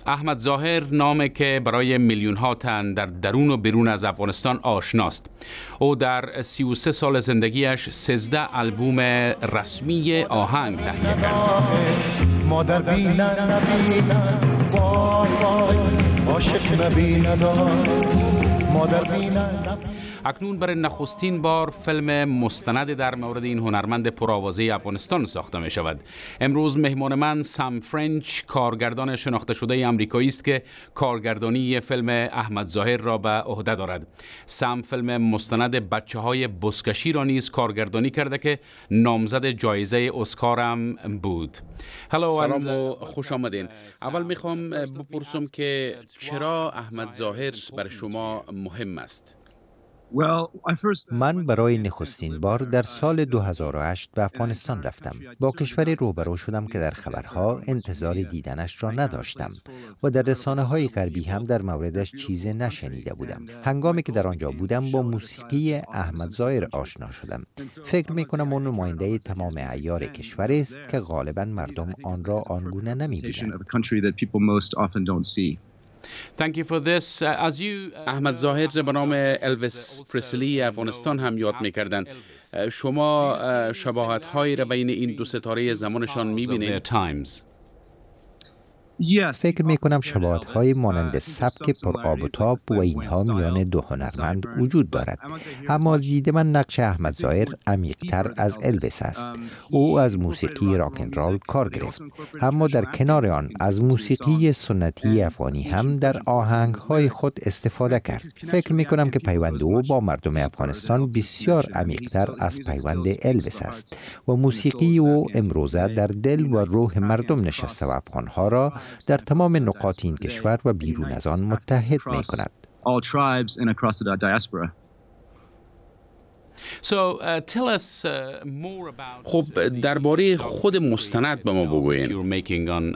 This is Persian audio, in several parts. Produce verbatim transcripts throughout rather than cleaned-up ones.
احمد ظاهر نامی که برای میلیون ها تن در درون و بیرون از افغانستان آشناست. او در سی و سه سال زندگیش سیزده البوم رسمی آهنگ تهیه کرد. مادر بیند نبیند وای عاشق نبیند مادر بیند. اکنون برای نخستین بار فیلم مستند در مورد این هنرمند پرآوازه افغانستان ساخته می شود. امروز مهمان من سام فرنچ، کارگردان شناخته شده آمریکایی است که کارگردانی فیلم احمد ظاهر را به عهده دارد. سام فیلم مستند بچه های بزکشی را نیز کارگردانی کرده که نامزد جایزه اسکار هم بود. سلام و خوش آمدین. اول میخوام بپرسم که چرا احمد ظاهر برای شما مهم است؟ من برای نخستین بار در سال دو هزار و هشت به افغانستان رفتم. با کشوری روبرو شدم که در خبرها انتظار دیدنش را نداشتم و در رسانه های غربی هم در موردش چیزی نشنیده بودم. هنگامی که در آنجا بودم با موسیقی احمد ظاهر آشنا شدم. فکر می کنم اون نماینده تمام عیار کشور است که غالبا مردم آن را آنگونه نمی بینند. Thank you for this. As you احمد ظاهر به نام الویس پرسلی افغانستان هم یاد می‌کردند. شما شباهت‌هایی را بین این دو ستاره زمانشان می‌بینید؟ فکر می کنم شباهت های مانند سبک پر آب و تاب و اینها میان دو هنرمند وجود دارد. اما از دید من نقش احمد ظاهر عمیق‌تر از الویس است. او از موسیقی راکن رول کار گرفت، اما در کنار آن از موسیقی سنتی افغانی هم در آهنگ های خود استفاده کرد. فکر می کنم که پیوند او با مردم افغانستان بسیار عمیق‌تر از پیوند الویس است و موسیقی او امروزه در دل و روح مردم نشسته و افغانها را در تمام نقاط این کشور و بیرون از آن متحد می کند. خب درباره خود مستند به ما بگویید.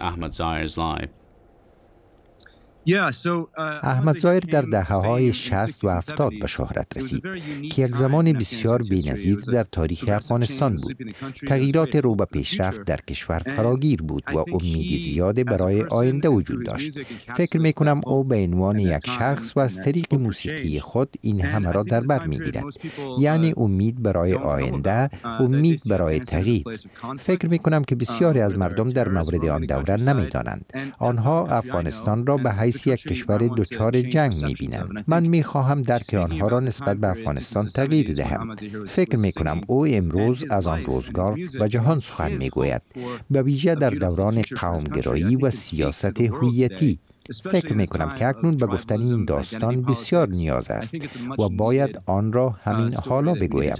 احمد ظاهر در دهه‌های شصت و هفتاد به شهرت رسید که یک زمان بسیار بی‌نظیر در تاریخ افغانستان بود. تغییرات رو به پیشرفت در کشور فراگیر بود و امید زیادی برای آینده وجود داشت. فکر می‌کنم او به عنوان یک شخص و از طریق موسیقی خود این همه را در بر می‌گیرد. یعنی امید برای آینده، امید برای تغییر. فکر می‌کنم که بسیاری از مردم در مورد آن دوره نمی‌دانند. آنها افغانستان را به حیث یک کشور دچار جنگ می‌بینند. من می‌خواهم درک آنها را نسبت به افغانستان تغییر دهم. فکر می‌کنم او امروز از آن روزگار به جهان سخن می‌گوید، به ویژه در دوران قوم‌گرایی و سیاست هویتی. فکر می‌کنم که اکنون به گفتن این داستان بسیار نیاز است و باید آن را همین حالا بگویم.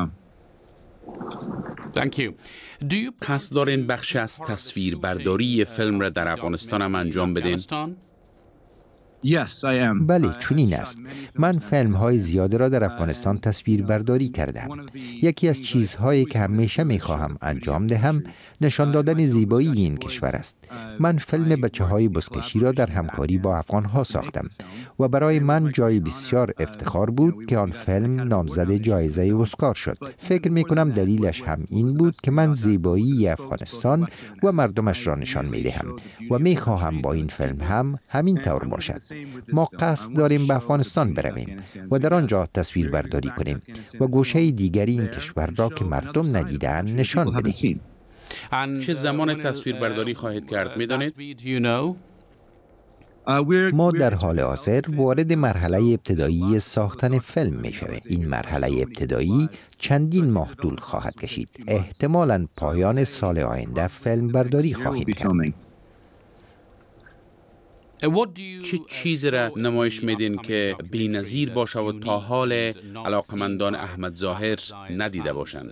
Thank you. Do you قصد دارین بخش از تصویر برداری فیلم را در افغانستان هم انجام بدین؟ بله، چنین است. من فیلم های زیاده را در افغانستان تصویر برداری کردم. یکی از چیزهایی که همیشه می خواهم انجام دهم نشان دادن زیبایی این کشور است. من فیلم بچه های بزکشی را در همکاری با افغان ها ساختم و برای من جای بسیار افتخار بود که آن فیلم نامزد جایزه اسکار شد. فکر می کنم دلیلش هم این بود که من زیبایی افغانستان و مردمش را نشان می دهم و می خواهم با این فیلم هم همین طور باشد. ما قصد داریم به افغانستان برویم و در آنجا تصویر برداری کنیم و گوشه دیگری این کشور را که مردم ندیدن نشان بدهیم. چه زمان تصویر برداری خواهید کرد میدانید؟ ما در حال حاضر وارد مرحله ابتدایی ساختن فیلم می شویم. این مرحله ابتدایی چندین ماه طول خواهد کشید. احتمالاً پایان سال آینده فیلم برداری خواهیم کرد. چه چیزی را نمایش میدین که بی‌نظیر باشه و تا حال علاقمندان احمد ظاهر ندیده باشند؟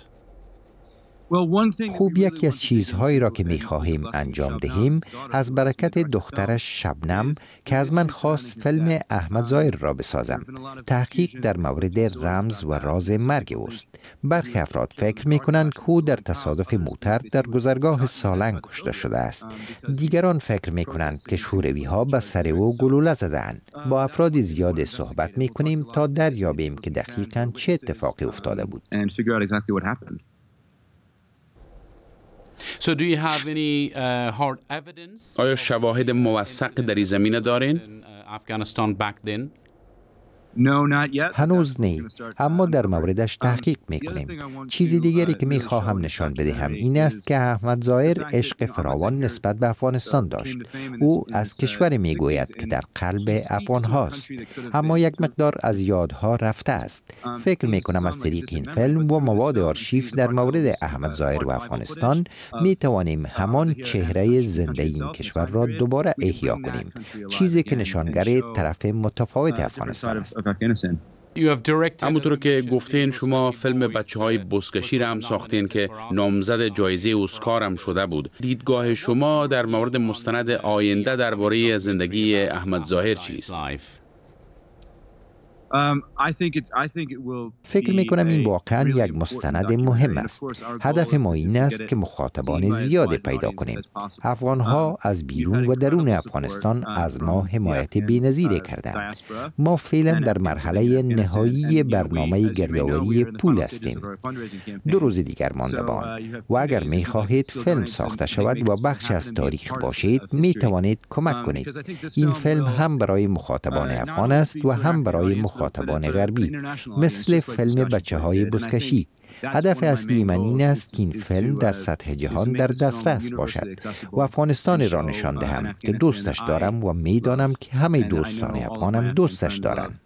خوب یکی از چیزهایی را که می خواهیم انجام دهیم از برکت دخترش شبنم که از من خواست فیلم احمد ظاهر را بسازم. تحقیق در مورد رمز و راز مرگ اوست. برخی افراد فکر می کنند که او در تصادف موتر در گذرگاه سالنگ کشته شده است. دیگران فکر می کنند که شوروی ها به سر او گلوله زدند. با افراد زیاد صحبت می کنیم تا دریابیم که دقیقاً چه اتفاقی افتاده بود. So do you have any uh, hard evidence? آیا شواهد موثق در این زمینه دارین؟ In uh, Afghanistan back then? هنوز نه، اما در موردش تحقیق میکنیم. چیزی دیگری که میخواهم نشان بدهم این است که احمد ظاهر عشق فراوان نسبت به افغانستان داشت. او از کشوری میگوید که در قلب افغان هاست، اما یک مقدار از یادها رفته است. فکر میکنم از طریق این فیلم و مواد آرشیف در مورد احمد ظاهر و افغانستان میتوانیم همان چهره زنده این کشور را دوباره احیا کنیم، چیزی که نشانگر طرف متفاوت افغانستان است. همونطور که گفتین شما فیلم بچه های بزکشی را هم ساختین که نامزد جایزه اسکار هم شده بود. دیدگاه شما در مورد مستند آینده درباره زندگی احمد ظاهر چیست؟ فکر می کنم این واقعا یک مستند مهم است. هدف ما این است که مخاطبان زیاد پیدا کنیم. افغانها از بیرون و درون افغانستان از ما حمایت بی‌نظیری کردند. ما فعلا در مرحله نهایی برنامه گردآوری پول هستیم. دو روز دیگر مانده‌اند و اگر می خواهید فیلم ساخته شود و بخش از تاریخ باشید می توانید کمک کنید. این فیلم هم برای مخاطبان افغان است و هم برای مخاطبان غربی، مثل فیلم بچه های بزکشی. هدف اصلی من این است که این فیلم در سطح جهان در دسترس باشد و افغانستان را نشان دهم که دوستش دارم و میدانم که همه دوستان افغانم دوستش دارند.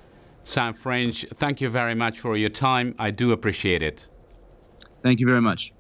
Sam French, thank you very much for your time. I do appreciate it. Thank you very much.